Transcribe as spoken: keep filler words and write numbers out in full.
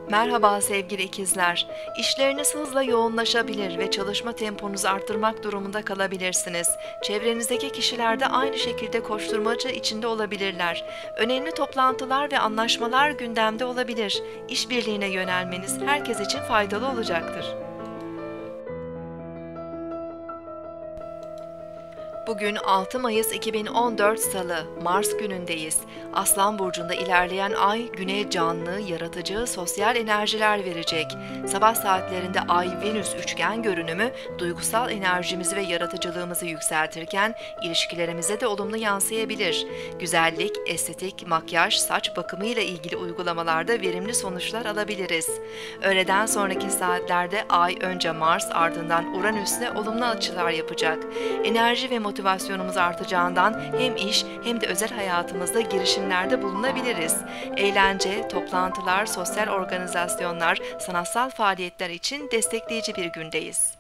Merhaba sevgili ikizler. İşleriniz hızla yoğunlaşabilir ve çalışma temponuzu arttırmak durumunda kalabilirsiniz. Çevrenizdeki kişiler de aynı şekilde koşturmaca içinde olabilirler. Önemli toplantılar ve anlaşmalar gündemde olabilir. İşbirliğine yönelmeniz herkes için faydalı olacaktır. Bugün altı Mayıs iki bin on dört Salı, Mars günündeyiz. Aslan burcunda ilerleyen ay güne canlı, yaratıcı, sosyal enerjiler verecek. Sabah saatlerinde Ay-Venüs üçgen görünümü duygusal enerjimizi ve yaratıcılığımızı yükseltirken ilişkilerimize de olumlu yansıyabilir. Güzellik, estetik, makyaj, saç bakımı ile ilgili uygulamalarda verimli sonuçlar alabiliriz. Öğleden sonraki saatlerde Ay önce Mars ardından Uranüs'le olumlu açılar yapacak. Enerji ve motivasyonumuz artacağından hem iş hem de özel hayatımızda girişimlerde bulunabiliriz. Eğlence, toplantılar, sosyal organizasyonlar, sanatsal faaliyetler için destekleyici bir gündeyiz.